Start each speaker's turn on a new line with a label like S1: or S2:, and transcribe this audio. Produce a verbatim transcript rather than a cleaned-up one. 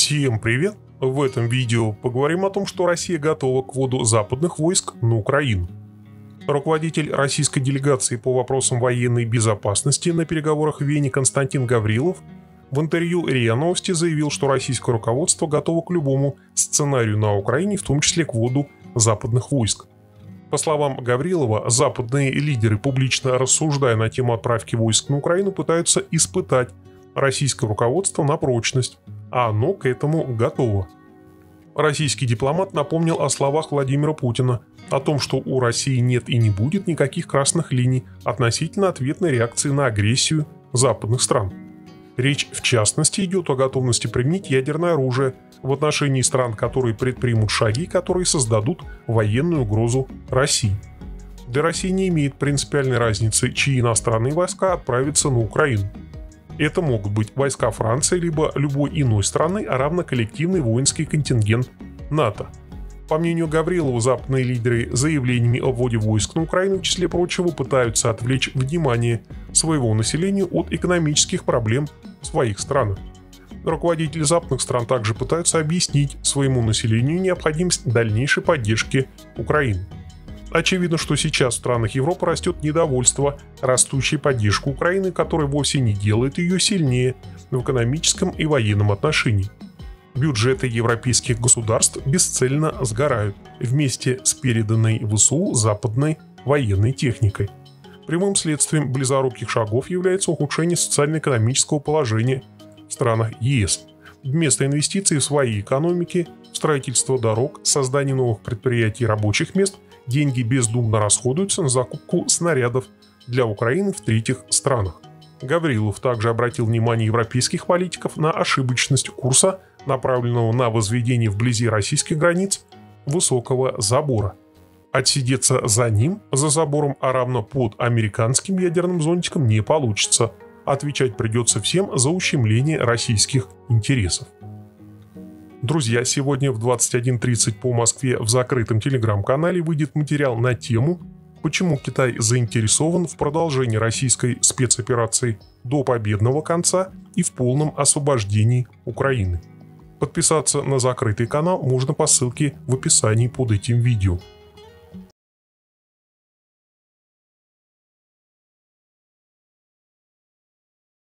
S1: Всем привет! В этом видео поговорим о том, что Россия готова к вводу западных войск на Украину. Руководитель российской делегации по вопросам военной безопасности на переговорах в Вене Константин Гаврилов в интервью РИА Новости заявил, что российское руководство готово к любому сценарию на Украине, в том числе к вводу западных войск. По словам Гаврилова, западные лидеры, публично рассуждая на тему отправки войск на Украину, пытаются испытать российское руководство на прочность, а оно к этому готово. Российский дипломат напомнил о словах Владимира Путина о том, что у России нет и не будет никаких красных линий относительно ответной реакции на агрессию западных стран. Речь, в частности, идет о готовности применить ядерное оружие в отношении стран, которые предпримут шаги, которые создадут военную угрозу России. Для России не имеет принципиальной разницы, чьи иностранные войска отправятся на Украину. Это могут быть войска Франции либо любой иной страны, а равно коллективный воинский контингент НАТО. По мнению Гаврилова, западные лидеры заявлениями о вводе войск на Украину, в числе прочего, пытаются отвлечь внимание своего населения от экономических проблем в своих странах. Руководители западных стран также пытаются объяснить своему населению необходимость дальнейшей поддержки Украины. Очевидно, что сейчас в странах Европы растет недовольство растущей поддержкой Украины, которая вовсе не делает ее сильнее в экономическом и военном отношении. Бюджеты европейских государств бесцельно сгорают вместе с переданной ВСУ западной военной техникой. Прямым следствием близоруких шагов является ухудшение социально-экономического положения в странах ЕС. Вместо инвестиций в свои экономики, в строительство дорог, создание новых предприятий и рабочих мест, деньги бездумно расходуются на закупку снарядов для Украины в третьих странах. Гаврилов также обратил внимание европейских политиков на ошибочность курса, направленного на возведение вблизи российских границ высокого забора. Отсидеться за ним, за забором, а равно под американским ядерным зонтиком, не получится. Отвечать придется всем за ущемление российских интересов. Друзья, сегодня в двадцать один тридцать по Москве в закрытом телеграм-канале выйдет материал на тему, почему Китай заинтересован в продолжении российской спецоперации до победного конца и в полном освобождении Украины. Подписаться на закрытый канал можно по ссылке в описании под этим видео.